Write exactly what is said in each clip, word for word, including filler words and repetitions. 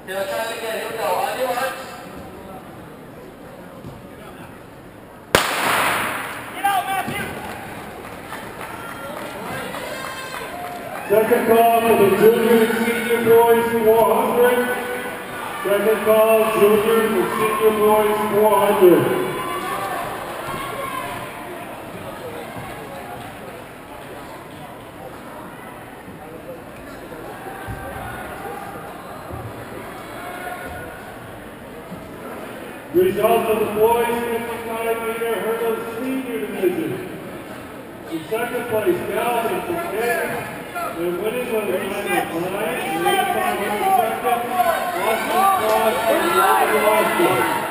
let's try it again. Here we go. On your marks. Get out, Matthew! Second call for the junior and senior boys four hundred. Second call, junior and senior boys four hundred. Result of the boys fifty-five meter hurdle senior division. In second place, Galvin from Canada. They're winning with a time of nine and eighty-five hundred seconds. Austin Cross from Boston.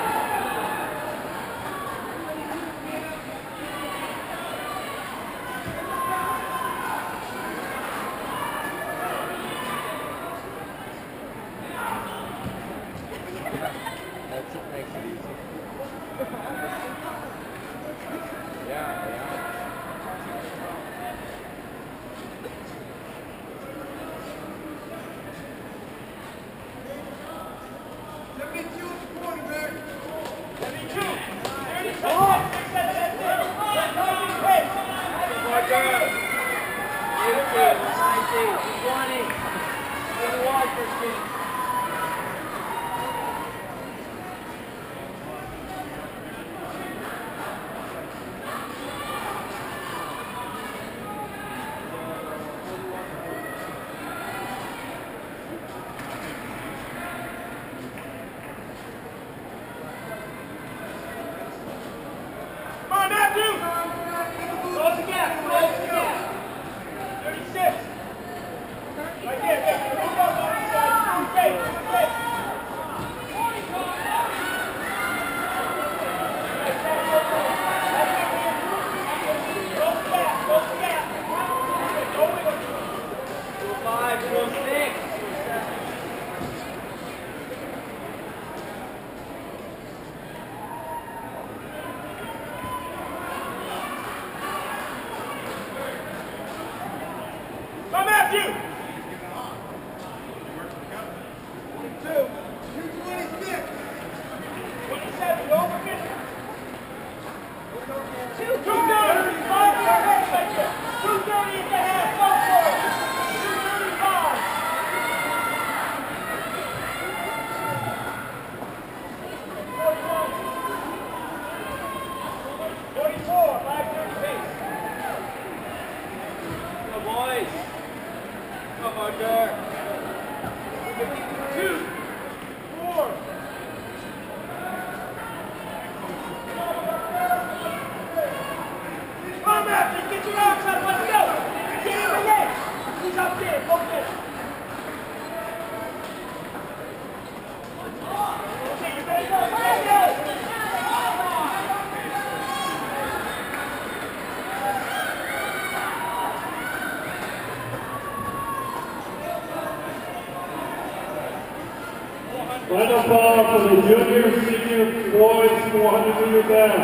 Final call for the junior and senior boys four hundred meter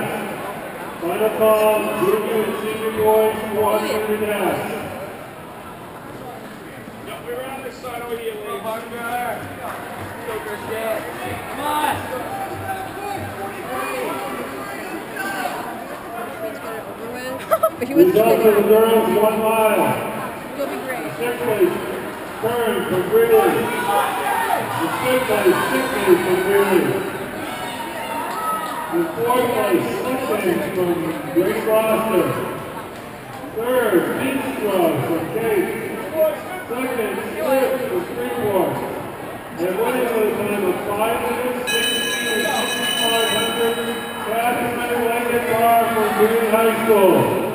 dash. Final call, junior and senior boys four hundred meter dash. No, we were on this side over here, Lee. Go, Christian. Come on. Result of the girls, one mile. You'll be great. Sixth place, Kern from Greeley. The fifth place, sixth place from Greeley. The fourth place, sixth from Great Gloucester. Third, Minstrel from Cape. Second, Smith from Freeport. And winning with a time of five minutes, sixteen and sixty-five hundred, Catherine Langenbar from Greeley High School.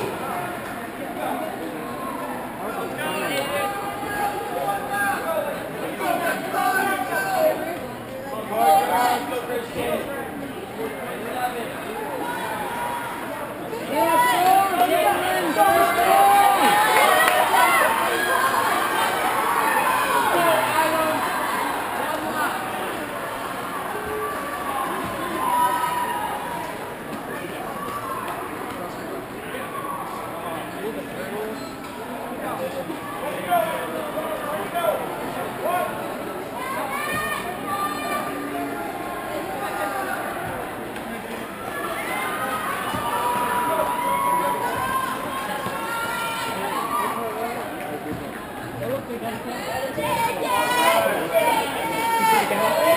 second.